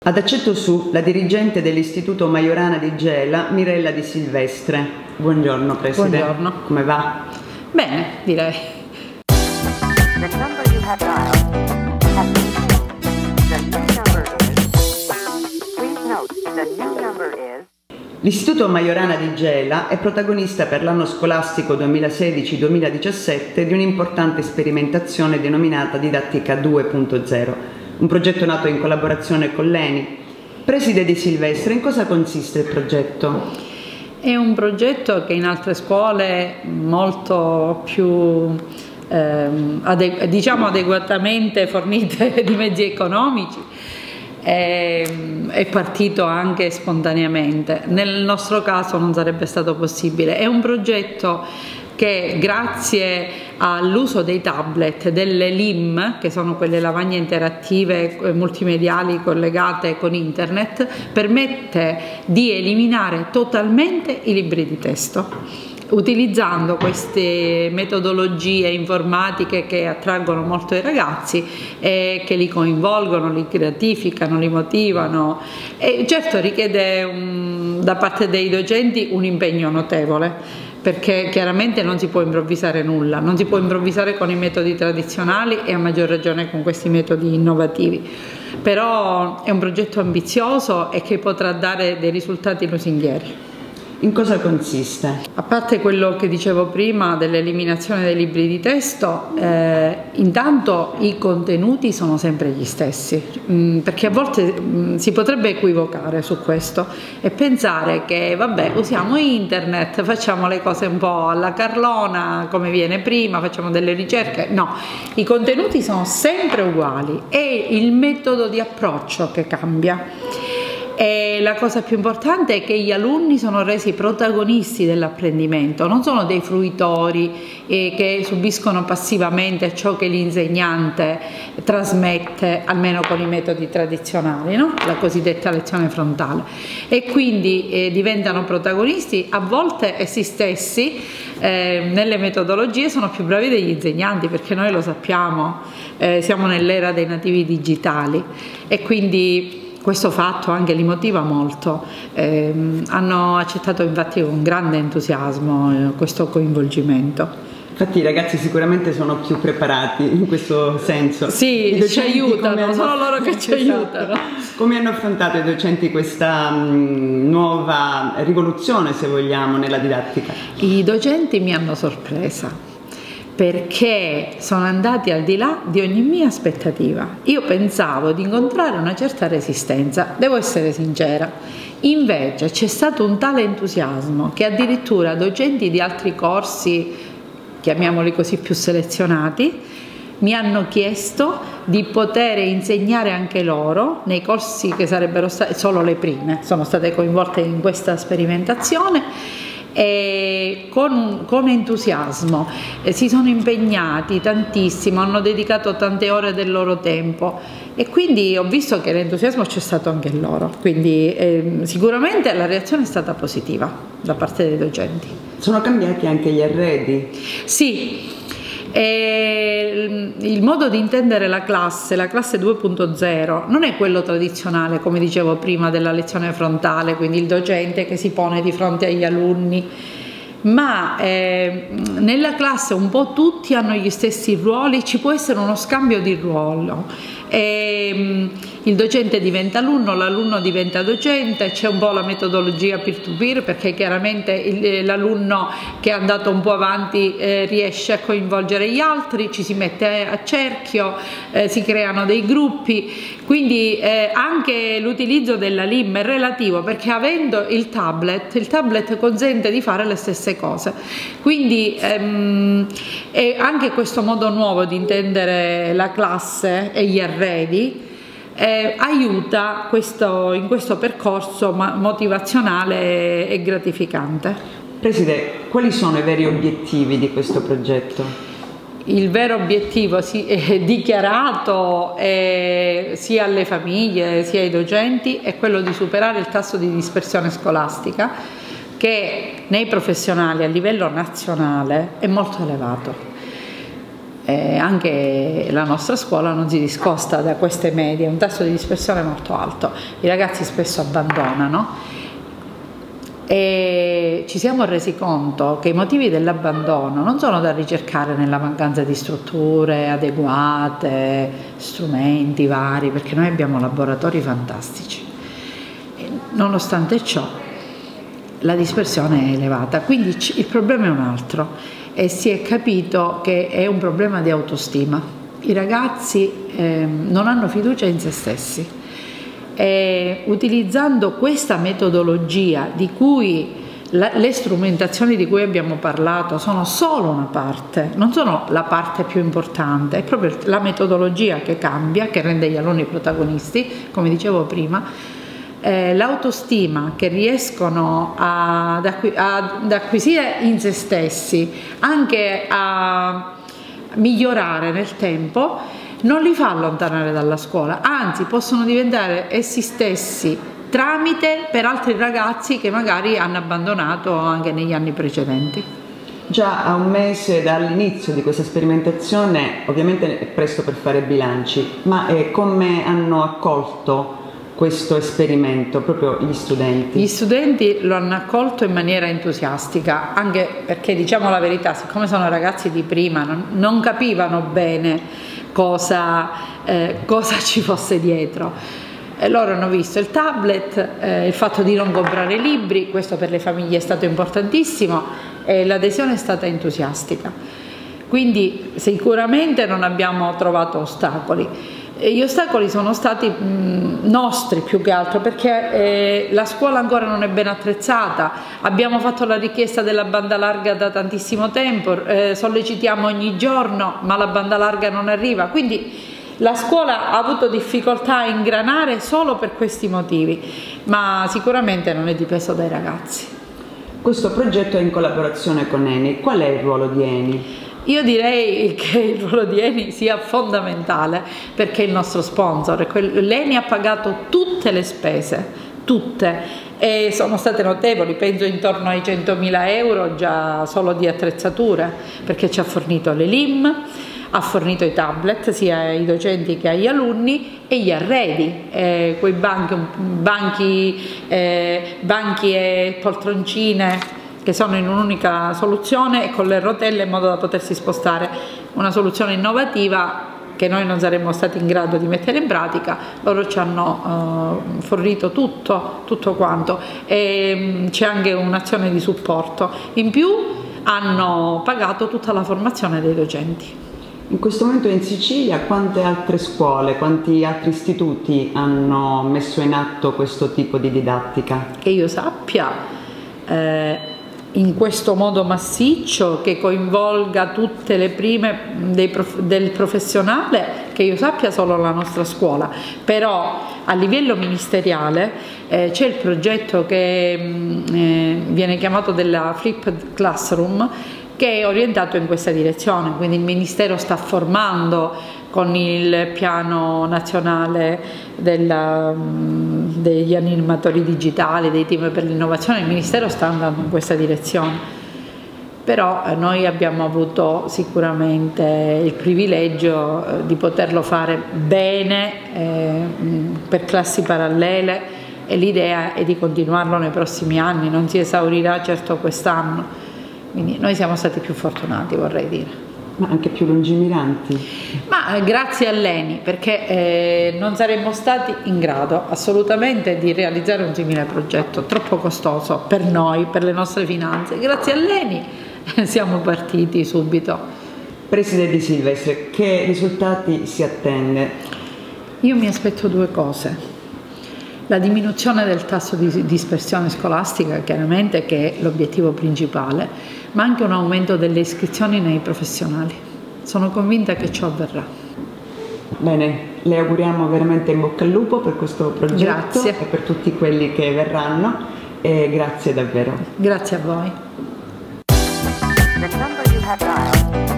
Ad Aceto Su, la dirigente dell'Istituto Majorana di Gela, Mirella Di Silvestre. Buongiorno Presidente. Buongiorno. Come va? Bene, direi. L'Istituto Majorana di Gela è protagonista per l'anno scolastico 2016-2017 di un'importante sperimentazione denominata Didattica 2.0, un progetto nato in collaborazione con l'ENI. Preside Di Silvestre, in cosa consiste il progetto? È un progetto che in altre scuole molto più diciamo adeguatamente fornite di mezzi economici è partito anche spontaneamente. Nel nostro caso non sarebbe stato possibile. È un progetto che grazie all'uso dei tablet, delle LIM, che sono quelle lavagne interattive multimediali collegate con internet, permette di eliminare totalmente i libri di testo, utilizzando queste metodologie informatiche che attraggono molto i ragazzi e che li coinvolgono, li gratificano, li motivano, e certo richiede da parte dei docenti un impegno notevole, perché chiaramente non si può improvvisare nulla, non si può improvvisare con i metodi tradizionali e a maggior ragione con questi metodi innovativi. Però è un progetto ambizioso e che potrà dare dei risultati lusinghieri. In cosa consiste? A parte quello che dicevo prima dell'eliminazione dei libri di testo, intanto i contenuti sono sempre gli stessi, perché a volte si potrebbe equivocare su questo e pensare che vabbè, usiamo internet, facciamo le cose un po' alla carlona come viene prima, facciamo delle ricerche. No, i contenuti sono sempre uguali, è il metodo di approccio che cambia. E la cosa più importante è che gli alunni sono resi protagonisti dell'apprendimento, non sono dei fruitori che subiscono passivamente ciò che l'insegnante trasmette, almeno con i metodi tradizionali, no? La cosiddetta lezione frontale, e quindi diventano protagonisti. A volte essi stessi nelle metodologie sono più bravi degli insegnanti, perché noi lo sappiamo, siamo nell'era dei nativi digitali e quindi questo fatto anche li motiva molto. Hanno accettato infatti con grande entusiasmo questo coinvolgimento. Infatti i ragazzi sicuramente sono più preparati in questo senso. Sì, ci aiutano, sono loro che ci aiutano. Come hanno affrontato i docenti questa nuova rivoluzione, se vogliamo, nella didattica? I docenti mi hanno sorpresa, perché sono andati al di là di ogni mia aspettativa. Io pensavo di incontrare una certa resistenza, devo essere sincera. Invece c'è stato un tale entusiasmo che addirittura docenti di altri corsi, chiamiamoli così, più selezionati, mi hanno chiesto di poter insegnare anche loro nei corsi che sarebbero stati, solo le prime sono state coinvolte in questa sperimentazione, e con entusiasmo si sono impegnati tantissimo, hanno dedicato tante ore del loro tempo e quindi ho visto che l'entusiasmo c'è stato anche in loro, quindi sicuramente la reazione è stata positiva da parte dei docenti. Sono cambiati anche gli arredi? Sì. Il modo di intendere la classe 2.0 non è quello tradizionale, come dicevo prima, della lezione frontale, quindi il docente che si pone di fronte agli alunni, ma nella classe un po' tutti hanno gli stessi ruoli, ci può essere uno scambio di ruolo. Il docente diventa alunno, l'alunno diventa docente, c'è un po' la metodologia peer-to-peer, perché chiaramente l'alunno che è andato un po' avanti riesce a coinvolgere gli altri, ci si mette a cerchio, si creano dei gruppi, quindi anche l'utilizzo della LIM è relativo, perché avendo il tablet consente di fare le stesse cose, quindi anche questo modo nuovo di intendere la classe e gli arredi aiuta in questo percorso motivazionale e gratificante. Presidente, quali sono i veri obiettivi di questo progetto? Il vero obiettivo dichiarato sia alle famiglie sia ai docenti è quello di superare il tasso di dispersione scolastica, che nei professionali a livello nazionale è molto elevato. anche la nostra scuola non si discosta da queste medie, un tasso di dispersione molto alto, i ragazzi spesso abbandonano e ci siamo resi conto che i motivi dell'abbandono non sono da ricercare nella mancanza di strutture adeguate, strumenti vari, perché noi abbiamo laboratori fantastici. Nonostante ciò la dispersione è elevata, quindi il problema è un altro e si è capito che è un problema di autostima. I ragazzi non hanno fiducia in se stessi e utilizzando questa metodologia di cui le strumentazioni di cui abbiamo parlato sono solo una parte, non sono la parte più importante, è proprio la metodologia che cambia, che rende gli alunni protagonisti, come dicevo prima. L'autostima che riescono ad acquisire in se stessi, anche a migliorare nel tempo, non li fa allontanare dalla scuola, anzi possono diventare essi stessi tramite per altri ragazzi che magari hanno abbandonato anche negli anni precedenti. Già a un mese dall'inizio di questa sperimentazione, ovviamente è presto per fare bilanci, ma come hanno accolto questo esperimento proprio gli studenti? Gli studenti lo hanno accolto in maniera entusiastica, anche perché, diciamo la verità, siccome sono ragazzi di prima, non capivano bene cosa ci fosse dietro. E loro hanno visto il tablet, il fatto di non comprare libri, questo per le famiglie è stato importantissimo e l'adesione è stata entusiastica. Quindi sicuramente non abbiamo trovato ostacoli. E gli ostacoli sono stati nostri più che altro, perché la scuola ancora non è ben attrezzata, abbiamo fatto la richiesta della banda larga da tantissimo tempo, sollecitiamo ogni giorno ma la banda larga non arriva, quindi la scuola ha avuto difficoltà a ingranare solo per questi motivi, ma sicuramente non è dipeso dai ragazzi. Questo progetto è in collaborazione con ENI, qual è il ruolo di ENI? Io direi che il ruolo di ENI sia fondamentale perché è il nostro sponsor. L'ENI ha pagato tutte le spese, tutte, e sono state notevoli, penso intorno ai 100.000 euro già solo di attrezzature, perché ci ha fornito le LIM, ha fornito i tablet sia ai docenti che agli alunni e gli arredi, quei banchi e poltroncine che sono in un'unica soluzione e con le rotelle in modo da potersi spostare, una soluzione innovativa che noi non saremmo stati in grado di mettere in pratica. Loro ci hanno fornito tutto quanto e c'è anche un'azione di supporto. In più hanno pagato tutta la formazione dei docenti. In questo momento in Sicilia quante altre scuole, quanti altri istituti hanno messo in atto questo tipo di didattica? Che io sappia, in questo modo massiccio che coinvolga tutte le prime del professionale, che io sappia solo la nostra scuola, però a livello ministeriale c'è il progetto che viene chiamato della Flipped Classroom, che è orientato in questa direzione, quindi il Ministero sta formando con il piano nazionale degli animatori digitali, dei team per l'innovazione, il Ministero sta andando in questa direzione. Però noi abbiamo avuto sicuramente il privilegio di poterlo fare bene per classi parallele e l'idea è di continuarlo nei prossimi anni, non si esaurirà certo quest'anno. Quindi noi siamo stati più fortunati, vorrei dire. Ma anche più lungimiranti? Ma grazie all'ENI, perché non saremmo stati in grado assolutamente di realizzare un simile progetto, troppo costoso per noi, per le nostre finanze. Grazie all'ENI siamo partiti subito. Preside Di Silvestri, che risultati si attende? Io mi aspetto due cose. La diminuzione del tasso di dispersione scolastica, chiaramente, che è l'obiettivo principale, ma anche un aumento delle iscrizioni nei professionali. Sono convinta che ciò avverrà. Bene, le auguriamo veramente in bocca al lupo per questo progetto. Grazie. E per tutti quelli che verranno, e grazie davvero. Grazie a voi.